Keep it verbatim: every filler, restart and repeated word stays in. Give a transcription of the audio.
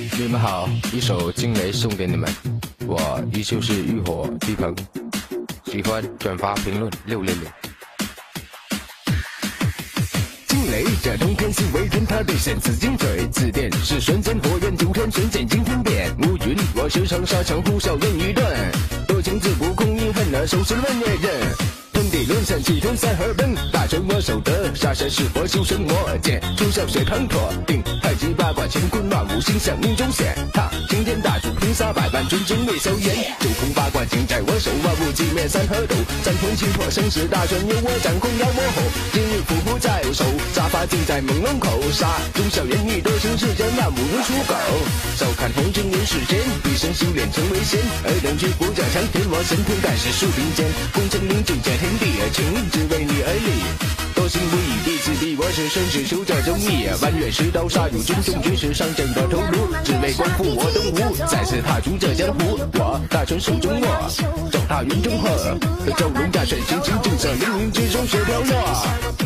你们好，一首惊雷送给你们，我依旧是浴火低鹏，喜欢转发评论六六六。惊雷这通天行为天，他对现自精髓，此电是瞬间火焰九天，瞬间惊天变。乌云，我是长沙强呼啸人一顿，多情自古空遗恨，那收拾文野人。天地沦陷，气吞三河奔，大权我守得，杀神是佛修身魔剑，出小水滂沱，定太极八卦乾坤万物星象命中显。他擎天大柱平沙百般纯真灭硝烟，九空八卦尽在我手，万物寂灭三河斗，战天气魄生死大权由我掌控要我吼，今日伏虎在手，杀伐尽在朦胧口，杀忠孝仁义多情世间万物如刍狗，笑看红尘人世间，一生修炼成为仙，尔等去不加强天我神天盖世数并肩，功成名就在天地情只为你而立，多行不义弟子弟，我是生死守着正义，弯月持刀杀入军中，绝世上阵的头颅，只为光复我东吴，再次踏出这江湖，我大权手中握，脚踏云中鹤，蛟龙驾水行行，正色凌云之中雪飘落。